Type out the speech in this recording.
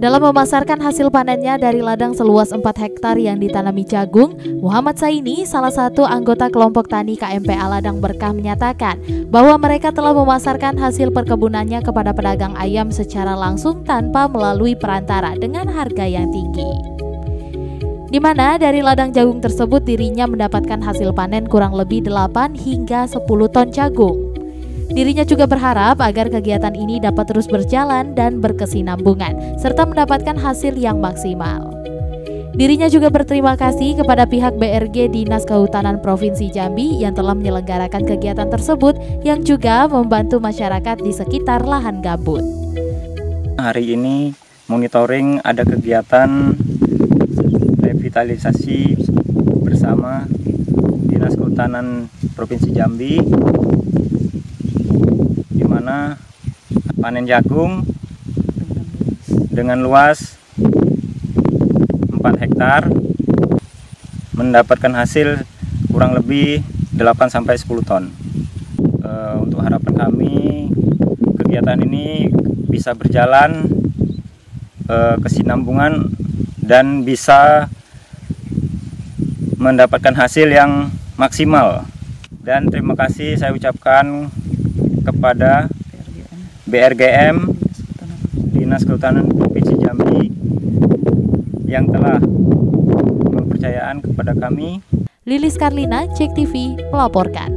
Dalam memasarkan hasil panennya dari ladang seluas 4 hektar yang ditanami jagung, Muhammad Saini, salah satu anggota kelompok tani KMPA Ladang Berkah, menyatakan bahwa mereka telah memasarkan hasil perkebunannya kepada pedagang ayam secara langsung tanpa melalui perantara dengan harga yang tinggi. Di mana dari ladang jagung tersebut dirinya mendapatkan hasil panen kurang lebih 8 hingga 10 ton jagung. Dirinya juga berharap agar kegiatan ini dapat terus berjalan dan berkesinambungan, serta mendapatkan hasil yang maksimal. Dirinya juga berterima kasih kepada pihak BRG Dinas Kehutanan Provinsi Jambi yang telah menyelenggarakan kegiatan tersebut, yang juga membantu masyarakat di sekitar lahan gambut. Hari ini monitoring ada kegiatan revitalisasi bersama Dinas Kehutanan Provinsi Jambi, di mana panen jagung dengan luas 4 hektar mendapatkan hasil kurang lebih 8-10 ton. Untuk harapan kami kegiatan ini bisa berjalan kesinambungan dan bisa mendapatkan hasil yang maksimal. Dan terima kasih saya ucapkan kepada BRGM Dinas Kehutanan Provinsi Jambi yang telah mempercayaan kepada kami. Lilis Karlina, Cek TV, melaporkan.